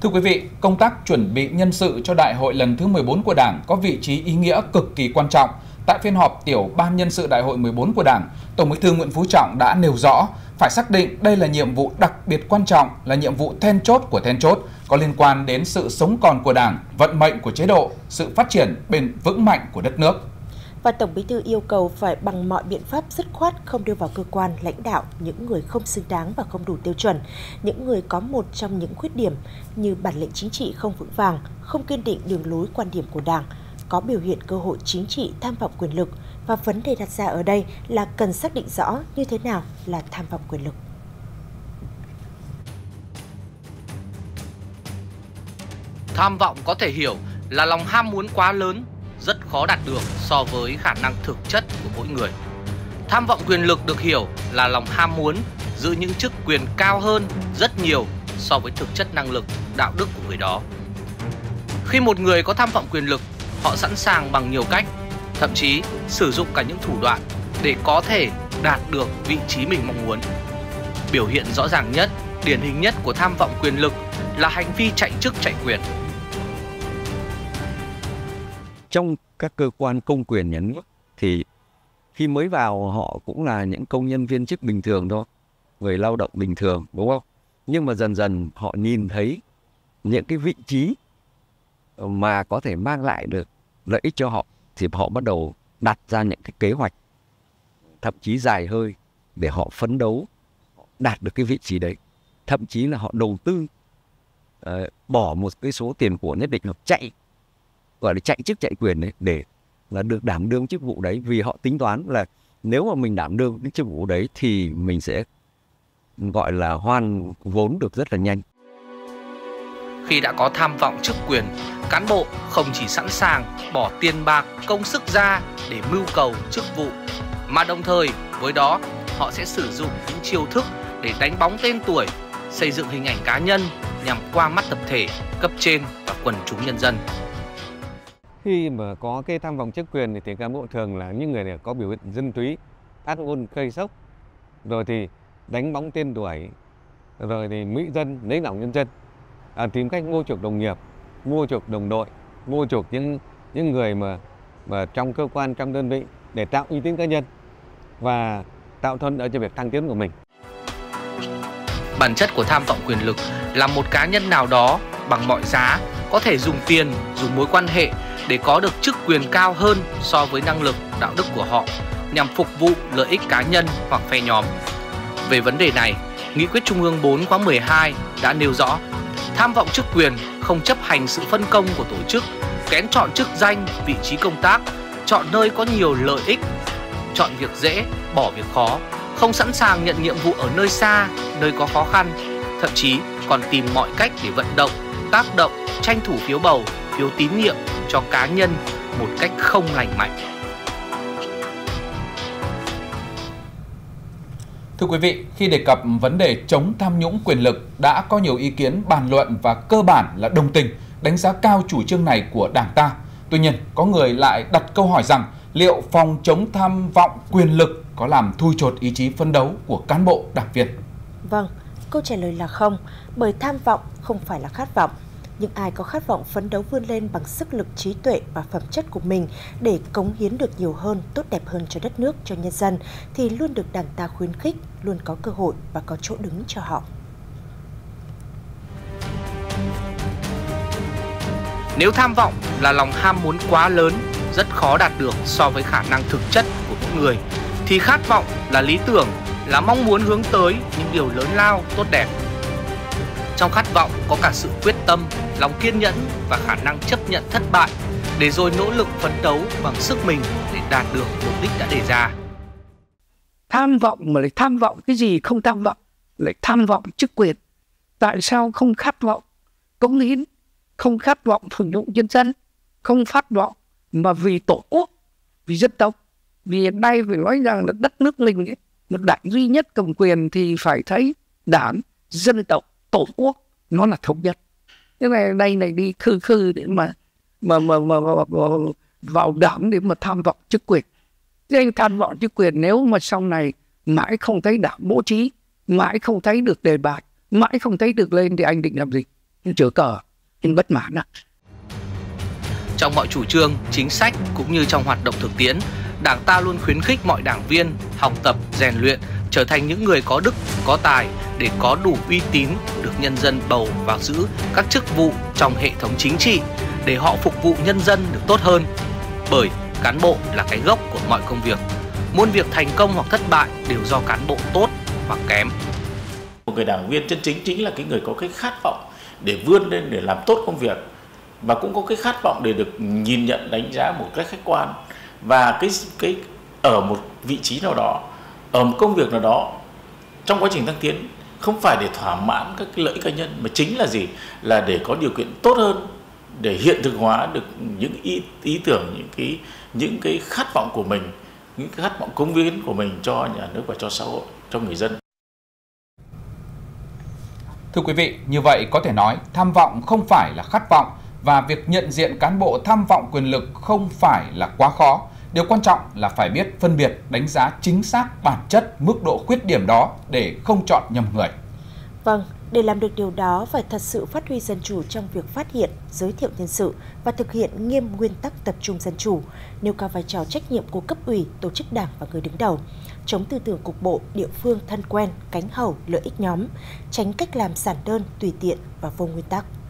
Thưa quý vị, công tác chuẩn bị nhân sự cho Đại hội lần thứ 14 của Đảng có vị trí ý nghĩa cực kỳ quan trọng. Tại phiên họp Tiểu ban Nhân sự Đại hội 14 của Đảng, Tổng Bí thư Nguyễn Phú Trọng đã nêu rõ phải xác định đây là nhiệm vụ đặc biệt quan trọng, là nhiệm vụ then chốt của then chốt, có liên quan đến sự sống còn của Đảng, vận mệnh của chế độ, sự phát triển bền vững mạnh của đất nước. Và Tổng Bí thư yêu cầu phải bằng mọi biện pháp dứt khoát không đưa vào cơ quan lãnh đạo những người không xứng đáng và không đủ tiêu chuẩn, những người có một trong những khuyết điểm như bản lĩnh chính trị không vững vàng, không kiên định đường lối quan điểm của Đảng, có biểu hiện cơ hội chính trị tham vọng quyền lực. Và vấn đề đặt ra ở đây là cần xác định rõ như thế nào là tham vọng quyền lực. Tham vọng có thể hiểu là lòng ham muốn quá lớn, rất khó đạt được so với khả năng thực chất của mỗi người. Tham vọng quyền lực được hiểu là lòng ham muốn giữ những chức quyền cao hơn rất nhiều so với thực chất năng lực, đạo đức của người đó. Khi một người có tham vọng quyền lực, họ sẵn sàng bằng nhiều cách, thậm chí sử dụng cả những thủ đoạn để có thể đạt được vị trí mình mong muốn. Biểu hiện rõ ràng nhất, điển hình nhất của tham vọng quyền lực là hành vi chạy chức chạy quyền. Trong các cơ quan công quyền nhà nước thì khi mới vào họ cũng là những công nhân viên chức bình thường thôi, người lao động bình thường, đúng không? Nhưng mà dần dần họ nhìn thấy những cái vị trí mà có thể mang lại được lợi ích cho họ thì họ bắt đầu đặt ra những cái kế hoạch thậm chí dài hơi để họ phấn đấu đạt được cái vị trí đấy. Thậm chí là họ đầu tư bỏ một cái số tiền của nhất định, họ chạy, gọi là chạy chức chạy quyền đấy, để là được đảm đương chức vụ đấy, vì họ tính toán là nếu mà mình đảm đương cái chức vụ đấy thì mình sẽ gọi là hoàn vốn được rất là nhanh. Khi đã có tham vọng chức quyền, cán bộ không chỉ sẵn sàng bỏ tiền bạc, công sức ra để mưu cầu chức vụ, mà đồng thời với đó họ sẽ sử dụng những chiêu thức để đánh bóng tên tuổi, xây dựng hình ảnh cá nhân nhằm qua mắt tập thể, cấp trên và quần chúng nhân dân. Khi mà có cái tham vọng chức quyền thì cán bộ thường là những người có biểu hiện dân túy, phát ngôn gây sốc, rồi thì đánh bóng tên tuổi, rồi thì mỹ dân, lấy lòng nhân dân, tìm cách mua chuộc đồng nghiệp, mua chuộc đồng đội, mua chuộc những người mà trong cơ quan, trong đơn vị để tạo uy tín cá nhân và tạo thuận lợi cho việc thăng tiến của mình. Bản chất của tham vọng quyền lực là một cá nhân nào đó bằng mọi giá có thể dùng tiền, dùng mối quan hệ để có được chức quyền cao hơn so với năng lực, đạo đức của họ nhằm phục vụ lợi ích cá nhân hoặc phe nhóm. Về vấn đề này, Nghị quyết Trung ương 4 khóa 12 đã nêu rõ tham vọng chức quyền không chấp hành sự phân công của tổ chức, kén chọn chức danh, vị trí công tác, chọn nơi có nhiều lợi ích, chọn việc dễ, bỏ việc khó, không sẵn sàng nhận nhiệm vụ ở nơi xa, nơi có khó khăn, thậm chí còn tìm mọi cách để vận động, tác động, tranh thủ phiếu bầu, phiếu tín nhiệm cho cá nhân một cách không lành mạnh. Thưa quý vị, khi đề cập vấn đề chống tham nhũng quyền lực, đã có nhiều ý kiến bàn luận và cơ bản là đồng tình, đánh giá cao chủ trương này của Đảng ta. Tuy nhiên, có người lại đặt câu hỏi rằng liệu phòng chống tham vọng quyền lực có làm thui chột ý chí phấn đấu của cán bộ, đảng viên? Vâng, câu trả lời là không, bởi tham vọng không phải là khát vọng. Nhưng ai có khát vọng phấn đấu vươn lên bằng sức lực, trí tuệ và phẩm chất của mình để cống hiến được nhiều hơn, tốt đẹp hơn cho đất nước, cho nhân dân, thì luôn được Đảng ta khuyến khích, luôn có cơ hội và có chỗ đứng cho họ. Nếu tham vọng là lòng ham muốn quá lớn, rất khó đạt được so với khả năng thực chất của mỗi người, thì khát vọng là lý tưởng, là mong muốn hướng tới những điều lớn lao, tốt đẹp. Trong khát vọng có cả sự quyết tâm, lòng kiên nhẫn và khả năng chấp nhận thất bại, để rồi nỗ lực phấn đấu bằng sức mình để đạt được mục đích đã đề ra. Tham vọng mà lại tham vọng cái gì không tham vọng, lại tham vọng chức quyền. Tại sao không khát vọng cống hiến, không khát vọng phục vụ nhân dân, không khát vọng mà vì tổ quốc, vì dân tộc? Vì hiện nay phải nói rằng là đất nước mình ấy, một đảng duy nhất cầm quyền thì phải thấy đảng, dân tộc, tổ quốc nó là thống nhất. Thế này đây này đi khư để mà vào đảng để mà tham vọng chức quyền. Thế anh tham vọng chức quyền nếu mà sau này mãi không thấy đảng bố trí, mãi không thấy được đề bạt, mãi không thấy được lên thì anh định làm gì? chữ cờ bất mãn. Trong mọi chủ trương, chính sách cũng như trong hoạt động thực tiễn, Đảng ta luôn khuyến khích mọi đảng viên học tập, rèn luyện, trở thành những người có đức, có tài để có đủ uy tín được nhân dân bầu vào giữ các chức vụ trong hệ thống chính trị để họ phục vụ nhân dân được tốt hơn. Bởi cán bộ là cái gốc của mọi công việc. Muôn việc thành công hoặc thất bại đều do cán bộ tốt hoặc kém. Một người đảng viên chân chính chính là cái người có cái khát vọng để vươn lên, để làm tốt công việc, và cũng có cái khát vọng để được nhìn nhận, đánh giá một cách khách quan. Và cái ở một vị trí nào đó, ở một công việc nào đó, trong quá trình thăng tiến, không phải để thỏa mãn các cái lợi ích cá nhân, mà chính là gì? Là để có điều kiện tốt hơn, để hiện thực hóa được những ý tưởng, những cái khát vọng của mình, những cái khát vọng cống hiến của mình cho nhà nước và cho xã hội, cho người dân. Thưa quý vị, như vậy có thể nói tham vọng không phải là khát vọng, và việc nhận diện cán bộ tham vọng quyền lực không phải là quá khó. Điều quan trọng là phải biết phân biệt, đánh giá chính xác bản chất, mức độ khuyết điểm đó để không chọn nhầm người. Vâng, để làm được điều đó phải thật sự phát huy dân chủ trong việc phát hiện, giới thiệu nhân sự và thực hiện nghiêm nguyên tắc tập trung dân chủ, nêu cao vai trò trách nhiệm của cấp ủy, tổ chức đảng và người đứng đầu, chống tư tưởng cục bộ, địa phương thân quen, cánh hầu, lợi ích nhóm, tránh cách làm giản đơn, tùy tiện và vô nguyên tắc.